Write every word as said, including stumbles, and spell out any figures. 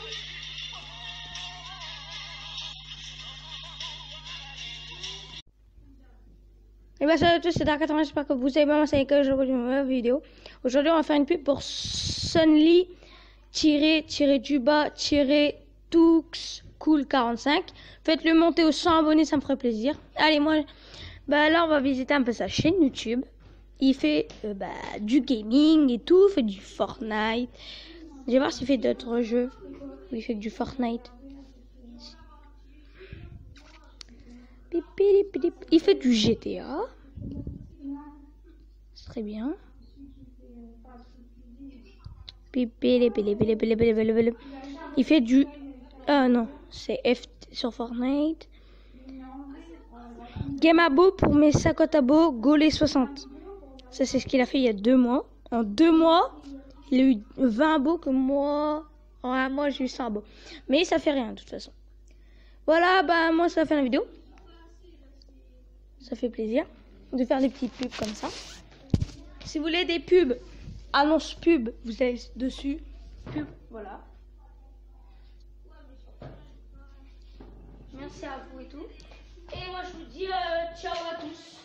Et bien salut à tous, c'est Dark quatre-vingts, j'espère que vous allez bien, c'est que je reviens une nouvelle vidéo. Aujourd'hui on va faire une pub pour Sunly tiré tiré du bas tiré Tux Cool quarante-cinq. Faites-le monter aux cent abonnés, ça me ferait plaisir. Allez, moi, bah là on va visiter un peu sa chaîne YouTube. Il fait euh, bah, du gaming et tout, il fait du Fortnite. Je vais voir s'il fait d'autres jeux. Il fait du Fortnite. Il fait du G T A. C'est très bien. Il fait du... Ah non, c'est F sur Fortnite. Game Abo pour mes cinquante abos, Golé soixante. Ça, c'est ce qu'il a fait il y a deux mois. En deux mois, il a eu vingt abos que moi... En un mois, j'ai eu cent abos. Mais ça fait rien, de toute façon. Voilà, bah moi, ça fait la vidéo. Ça fait plaisir de faire des petites pubs comme ça. Si vous voulez des pubs, annonce pub, vous allez dessus. Pub, voilà. Merci à vous et tout. Et moi, je vous dis euh, ciao à tous.